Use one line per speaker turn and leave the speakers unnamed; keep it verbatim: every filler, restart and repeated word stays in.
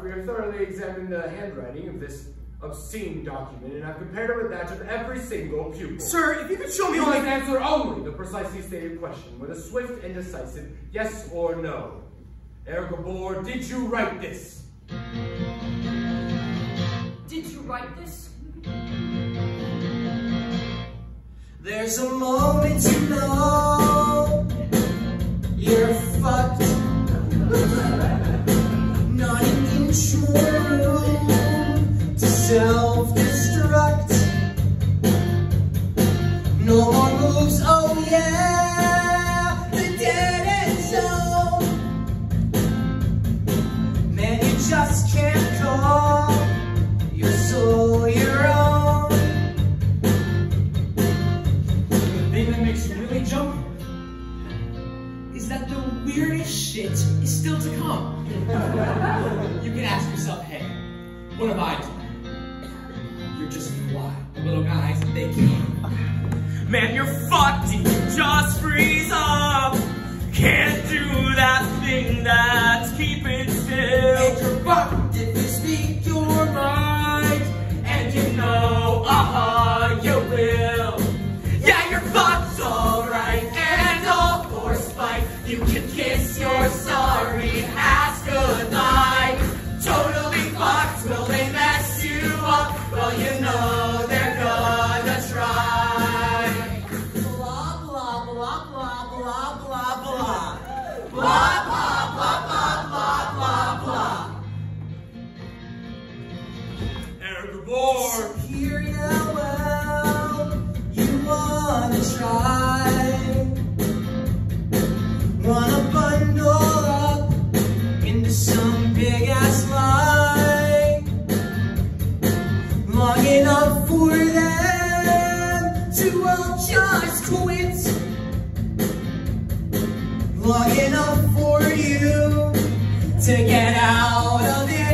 we have thoroughly examined the handwriting of this obscene document, and I've compared it with that of every single pupil.
Sir, if you could show me
you
only...
must answer only the precisely stated question with a swift and decisive yes or no. Herr Gabor, did you write this?
Did you write this?
There's a moment you know you're fucked. Not an inch more room to self-destruct. No more moves, oh yeah, the dead end zone. Man, you just can't call your soul your own.
The thing that makes you really jump is that the weirdest shit is still to come. You can ask yourself, hey, what have I done? You're just fly, little guys, they can't. Man, you're fucked, you just freeze up. Can't do that thing that's keeping still.
And you're fucked if you speak your mind.
And you know, uh-huh, you will. Yeah, you're fucked, alright, and all for spite. You can kiss your sorry ass goodbye. Totally fucked, will they mess you up? Well, you know they're gonna try.
Blah, blah, blah, blah, blah, blah, blah.
Blah, blah, blah, blah, blah, blah, blah. Herr Gabor.
Superior, well, you wanna try. Wanna bundle up into some big-ass lie. Long enough for them to all just quit. Long enough for you to get out of it.